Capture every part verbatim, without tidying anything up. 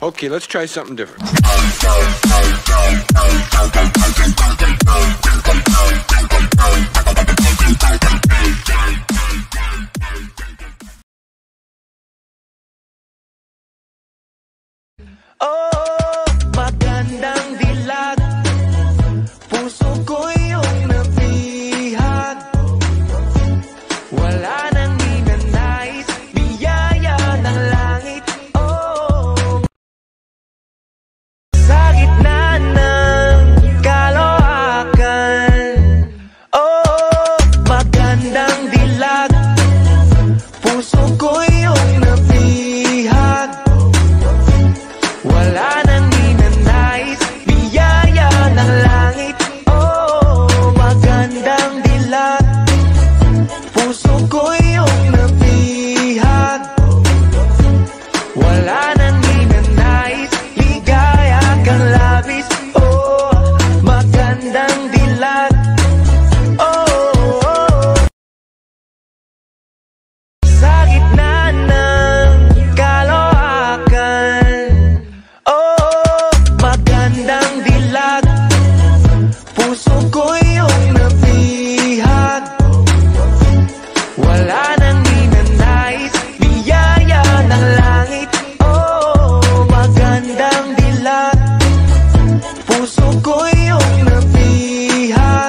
Okay, let's try something different. Oh, magandang dilag, puso ko yung nabihag. Wala nang ninanais, biyaya ng langit. Oh, sa gitna ng kaloakan. Oh, magandang dilag, puso ko yung nabihag. Wala nang ninanais, biyaya ng langit. Oh, magandang dilag, puso ko yung nabihag. Wala nang ninanais, ligaya kang labis. Oh, magandang dilag. Oh, oh. Sa gitna ng kaloakan. Oh, magandang dilag, puso ko yung nabihag. Wala nang ninanais, biyaya ng langit. Oh, magandang dilag, puso ko yung nabihag.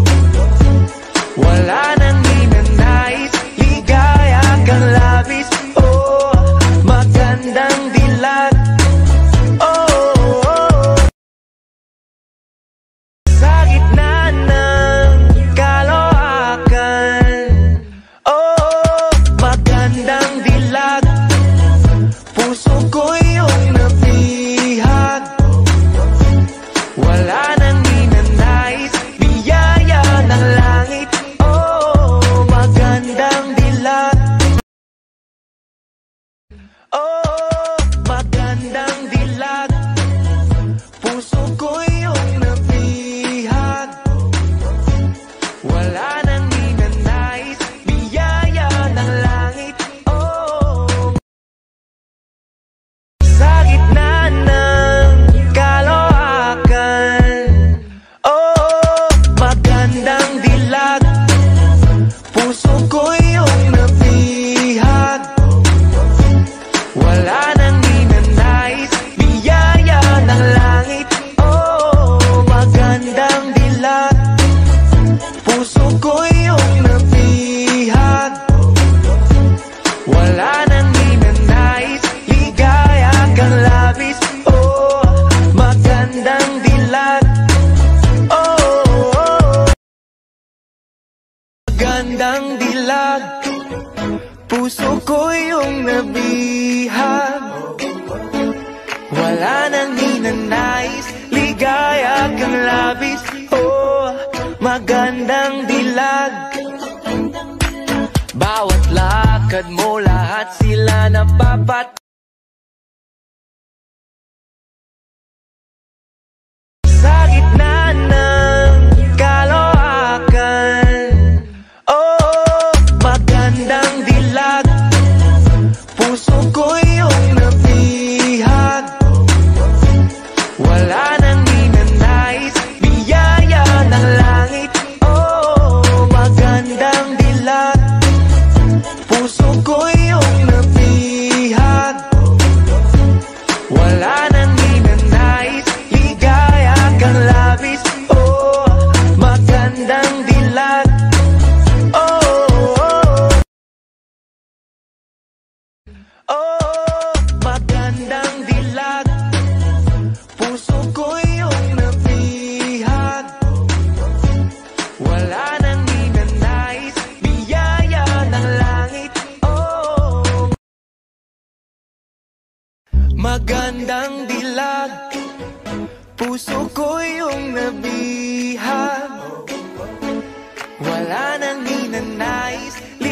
Wala nang ninanais, ligaya kang labis. Oh, magandang dilag. Sa gitna ng kaloakan. Oh, magandang dilag, puso ko yung nabihag. Wala nang ninanais, biyaya ng langit. Oh, magandang dilag. Oh, magandang dilag, puso ko yung nabihag. Wala nang ninanais, biyaya ng langit. Oh, sa gitna ng kaloakan. Oh, magandang dilag, puso ko yung nabihag. Wala nang ninanais, biyaya ng langit. Oh, magandang dilag, puso ko yung nabihag. Wala nang ninanais, ligaya kang labis. Oh, magandang dilag. Oh, oh. Magandang dilag, puso ko yung nabihag. Wala nang ninanais, ligaya kang labis. Oh, magandang dilag. Bawat lakad mo, lahat sila napapat. Sa gitna ng kaloakan. Oh, magandang dilag, puso ko yung nabihag. Wala nang ninanais, biyaya ng langit. Oh, magandang dilag, puso ko yung nabihag. Wala nang ninanais, ligaya kang labis. Oh, magandang dilag. Oh, oh. Oh, magandang dilag, puso ko yung nabihag. Wala nang ninanais, biyaya ng langit. Oh, magandang dilag, puso ko yung nabihag. Wala nang ninanais,